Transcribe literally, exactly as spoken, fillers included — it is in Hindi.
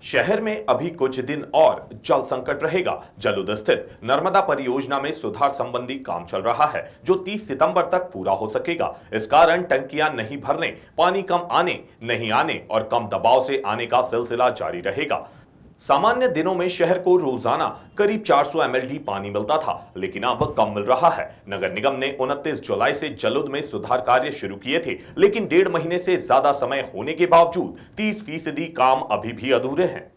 शहर में अभी कुछ दिन और जल संकट रहेगा। जलोद स्थित नर्मदा परियोजना में सुधार संबंधी काम चल रहा है, जो तीस सितंबर तक पूरा हो सकेगा। इस कारण टंकियां नहीं भरने, पानी कम आने, नहीं आने और कम दबाव से आने का सिलसिला जारी रहेगा। सामान्य दिनों में शहर को रोजाना करीब चार सौ एम एल डी पानी मिलता था, लेकिन अब कम मिल रहा है। नगर निगम ने उनतीस जुलाई से जलोद में सुधार कार्य शुरू किए थे, लेकिन डेढ़ महीने से ज्यादा समय होने के बावजूद तीस फीसदी काम अभी भी अधूरे हैं।